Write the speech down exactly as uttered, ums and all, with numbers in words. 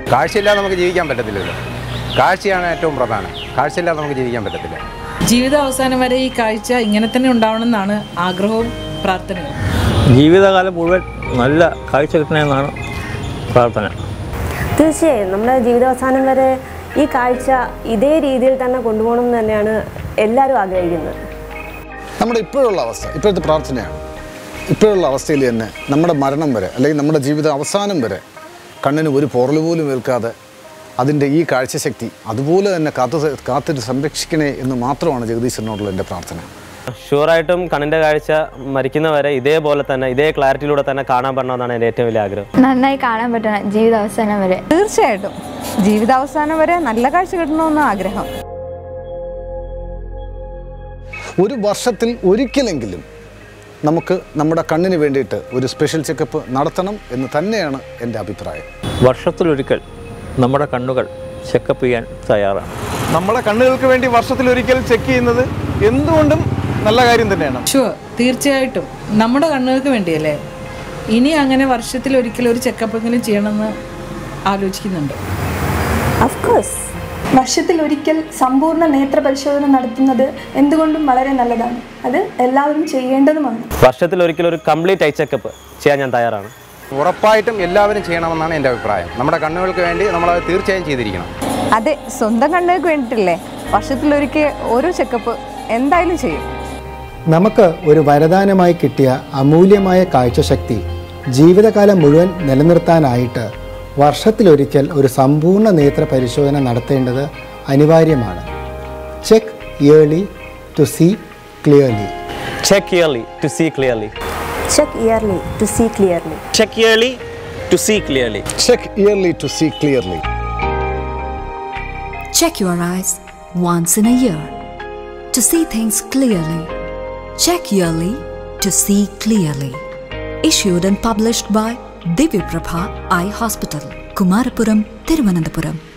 കാഴ്ചയില്ലാതെ നമുക്ക് ജീവിക്കാൻ പറ്റത്തില്ലല്ലോ. കാഴ്ചയാണ് ഏറ്റവും പ്രധാനം. കാഴ്ചയില്ലാതെ നമുക്ക് ജീവിക്കാൻ പറ്റത്തില്ല. ജീവിത അവസാനം വരെ ഈ കാഴ്ച ഇങ്ങനെ തന്നെ ഉണ്ടാവണമെന്നാണ് ആഗ്രഹവും പ്രാർത്ഥനയും. ജീവിതകാലം മുഴുവൻ നല്ല കാഴ്ച കിട്ടണമെന്നാണ് പ്രാർത്ഥന. തീർച്ചയായും നമ്മുടെ ജീവിതാവസാനം വരെ ഈ കാഴ്ച ഇതേ രീതിയിൽ തന്നെ കൊണ്ടുപോകണം എന്ന് തന്നെയാണ് എല്ലാവരും ആഗ്രഹിക്കുന്നത്. നമ്മുടെ ഇപ്പോഴുള്ള അവസ്ഥ, ഇപ്പോഴത്തെ പ്രാർത്ഥനയാണ്, ഇപ്പോഴുള്ള അവസ്ഥയിൽ തന്നെ നമ്മുടെ മരണം വരെ അല്ലെങ്കിൽ നമ്മുടെ ജീവിത അവസാനം വരെ കണ്ണിന് ഒരു പോറൽ പോലും ഏൽക്കാതെ അതിൻ്റെ ഈ കാഴ്ചശക്തി അതുപോലെ തന്നെ കാത്തു കാത്തിട്ട് സംരക്ഷിക്കണേ എന്ന് മാത്രമാണ് ജഗദീശ്വരനോടുള്ള എൻ്റെ പ്രാർത്ഥന. ഷുവറായിട്ടും കണ്ണിൻ്റെ കാഴ്ച മരിക്കുന്നവരെ ഇതേപോലെ തന്നെ ഇതേ ക്ലാരിറ്റിയിലൂടെ തന്നെ കാണാൻ പറ്റണമെന്നാണ് എൻ്റെ ഏറ്റവും വലിയ ആഗ്രഹം. നന്നായി കാണാൻ പറ്റണം ജീവിതാവസാനം വരെ. തീർച്ചയായിട്ടും ജീവിതാവസാനം വരെ നല്ല കാഴ്ച കിട്ടണമെന്ന് ആഗ്രഹം. ഒരു വർഷത്തിൽ ഒരിക്കലെങ്കിലും നമുക്ക് നമ്മുടെ കണ്ണിന് വേണ്ടിയിട്ട് ഒരു സ്പെഷ്യൽ ചെക്കപ്പ് നടത്തണം എന്ന് തന്നെയാണ് എൻ്റെ അഭിപ്രായം. വർഷത്തിലൊരിക്കൽ നമ്മുടെ കണ്ണുകൾ ചെക്കപ്പ് ചെയ്യാൻ തയ്യാറാണ്. നമ്മുടെ കണ്ണുകൾക്ക് വേണ്ടി വർഷത്തിലൊരിക്കൽ ചെക്ക് ചെയ്യുന്നത് എന്തുകൊണ്ടും നല്ല കാര്യം തന്നെയാണ്. ഷുവർ, തീർച്ചയായിട്ടും നമ്മുടെ കണ്ണുകൾക്ക് വേണ്ടിയല്ലേ. ഇനി അങ്ങനെ വർഷത്തിൽ ഒരിക്കലും ഒരു ചെക്കപ്പെങ്കിലും ചെയ്യണമെന്ന് ആലോചിക്കുന്നുണ്ട്. ഓഫ് കോഴ്സ്, വർഷത്തിൽ ഒരിക്കൽ സമ്പൂർണ്ണ നേത്ര പരിശോധന നടത്തുന്നത് എന്തുകൊണ്ടും വളരെ നല്ലതാണ്. അത് എല്ലാവരും ചെയ്യേണ്ടതുമാണ്. വർഷത്തിൽ ഒരിക്കൽ ഒരു കംപ്ലീറ്റ് ഐ ചെക്കപ്പ് ചെയ്യാൻ ഞാൻ തയ്യാറാണ്. ഉറപ്പായിട്ടും എല്ലാവരും ചെയ്യണമെന്നാണ് എൻ്റെ അഭിപ്രായം. നമ്മുടെ കണ്ണുകൾക്ക് വേണ്ടി നമ്മളത് തീർച്ചയായും ചെയ്തിരിക്കണം. അതെ, സ്വന്തം കണ്ണുകൾക്ക് വേണ്ടിയിട്ടില്ലേ വർഷത്തിലൊരിക്കൽ ഓരോ ചെക്കപ്പ് എന്തായാലും ചെയ്യും. നമുക്ക് ഒരു വരദാനമായി കിട്ടിയ അമൂല്യമായ കാഴ്ചശക്തി ജീവിതകാലം മുഴുവൻ നിലനിർത്താനായിട്ട് വർഷത്തിലൊരിക്കൽ ഒരു സമ്പൂർണ്ണ നേത്ര പരിശോധന നടത്തേണ്ടത് അനിവാര്യമാണ്. Check yearly to see clearly. Check yearly to see clearly. Check yearly to see clearly. Check yearly to see clearly. Check yearly to see clearly. Check your eyes once in a year to see things clearly. Check yearly to see clearly. Issued and published by Divya Prabha Eye Hospital, Kumarapuram, Thiruvananthapuram.